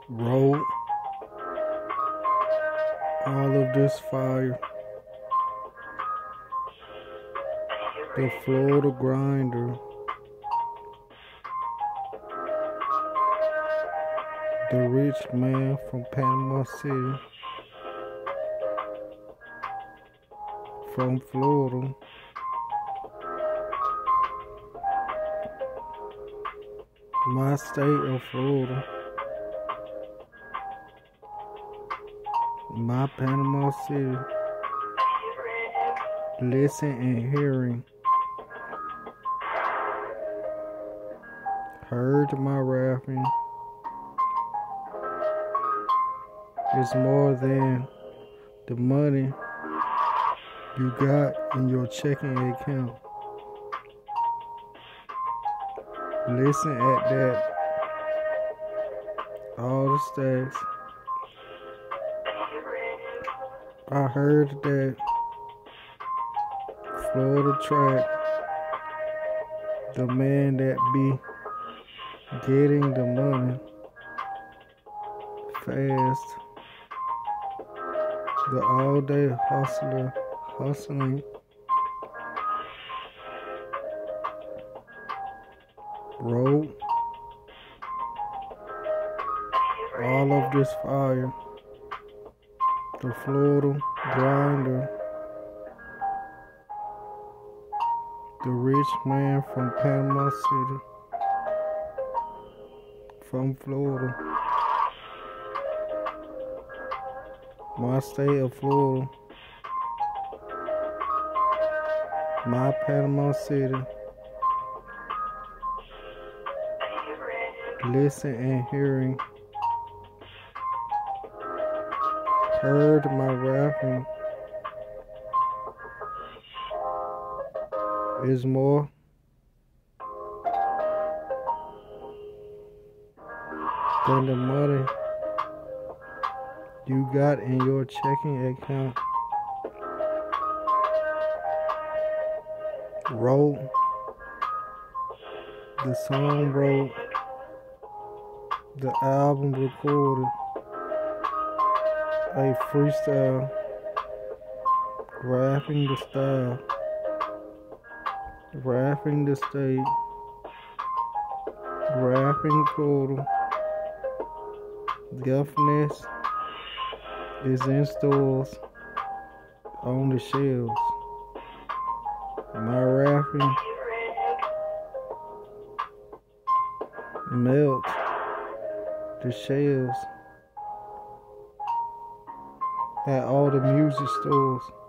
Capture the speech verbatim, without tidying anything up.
Wrote all of this fire. The Florida grinder. The rich man from Panama City. From Florida. My state of Florida. My Panama City. Listen and hearing. Heard my rapping. It's more than the money you got in your checking account. Listen at that. All the stacks. I heard that Florida track, the man that be getting the money fast, the all day hustler hustling, wrote all of this fire. The Florida grinder. The rich man from Panama City. From Florida. My state of Florida. My Panama City. Listen and hearing. Heard my rapping. Is more than the money you got in your checking account. Wrote the song, wrote the album, recorded a freestyle, rapping the style, rapping the state, rapping Florida. Guffness is in stores, on the shelves. My rapping melt the shelves at all the music stores.